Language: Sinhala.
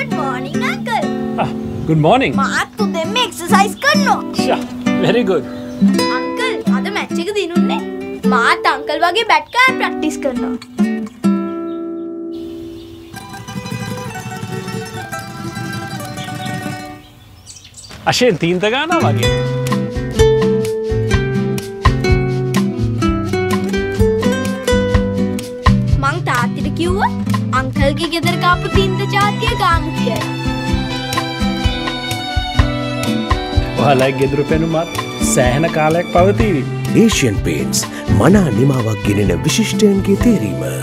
Good morning, uncle. Good morning. මාත් උදේම exercise කරනවා. Sure. Very good. Uncle, අද match එක දිනුන්නේ. මාත් uncle වගේ bat කරන්න practice කරනවා. අශෙන් තීන්ත ගානවා වගේ. මං තාත්තිට කිව්වා අංකල්ගේ ගෙදර කාපු තීන්ත ජාතිය ගාමු කියලා. ඔයාලගේ ගෙදර පෙනුමත් සෑහෙන කාලයක් පවතීවි. Asian Paints මනා නිමාවක් ගෙනෙන විශිෂ්ටයන්ගේ තේරීම.